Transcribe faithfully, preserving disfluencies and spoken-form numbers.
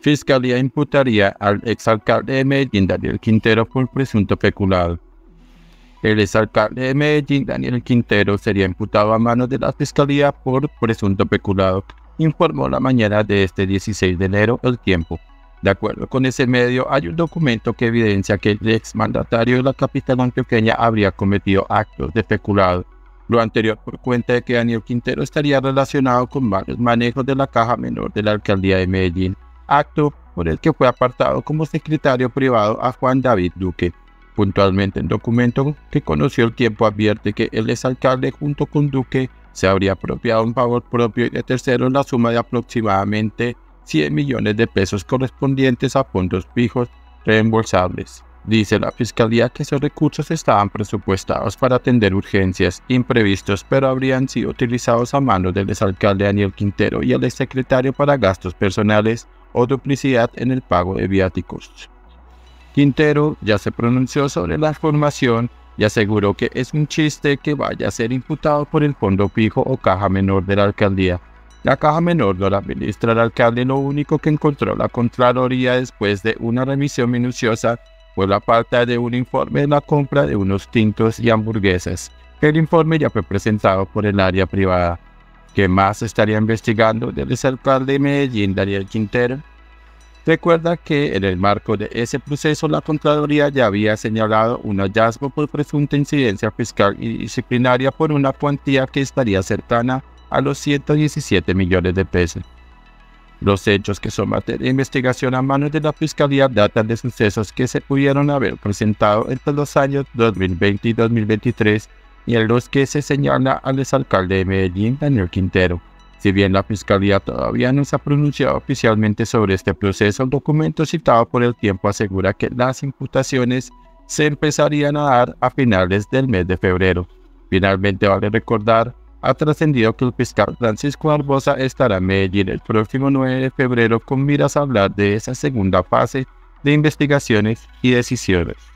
Fiscalía imputaría al exalcalde de Medellín, Daniel Quintero, por presunto peculado. El exalcalde de Medellín, Daniel Quintero, sería imputado a manos de la Fiscalía por presunto peculado, informó la mañana de este dieciséis de enero El Tiempo. De acuerdo con ese medio, hay un documento que evidencia que el exmandatario de la capital antioqueña habría cometido actos de peculado. Lo anterior por cuenta de que Daniel Quintero estaría relacionado con varios manejos de la caja menor de la alcaldía de Medellín, acto por el que fue apartado como secretario privado a Juan David Duque. Puntualmente, el documento que conoció El Tiempo advierte que el exalcalde junto con Duque se habría apropiado en favor propio y de terceros la suma de aproximadamente cien millones de pesos correspondientes a fondos fijos reembolsables. Dice la Fiscalía que esos recursos estaban presupuestados para atender urgencias, imprevistos, pero habrían sido utilizados a manos del exalcalde Daniel Quintero y el exsecretario para gastos personales o duplicidad en el pago de viáticos. Quintero ya se pronunció sobre la información y aseguró que es un chiste que vaya a ser imputado por el fondo fijo o caja menor de la alcaldía. La caja menor no la administra el alcalde, lo único que encontró la Contraloría después de una revisión minuciosa fue la falta de un informe de la compra de unos tintos y hamburguesas. El informe ya fue presentado por el área privada. ¿Qué más estaría investigando del exalcalde de Medellín, Daniel Quintero? Recuerda que en el marco de ese proceso la Contraloría ya había señalado un hallazgo por presunta incidencia fiscal y disciplinaria por una cuantía que estaría cercana a los ciento diecisiete millones de pesos. Los hechos que son materia de investigación a manos de la Fiscalía datan de sucesos que se pudieron haber presentado entre los años dos mil veinte y dos mil veintitrés y en los que se señala al exalcalde de Medellín, Daniel Quintero. Si bien la Fiscalía todavía no se ha pronunciado oficialmente sobre este proceso, el documento citado por El Tiempo asegura que las imputaciones se empezarían a dar a finales del mes de febrero. Finalmente, vale recordar, ha trascendido que el fiscal Francisco Barbosa estará en Medellín el próximo nueve de febrero con miras a hablar de esa segunda fase de investigaciones y decisiones.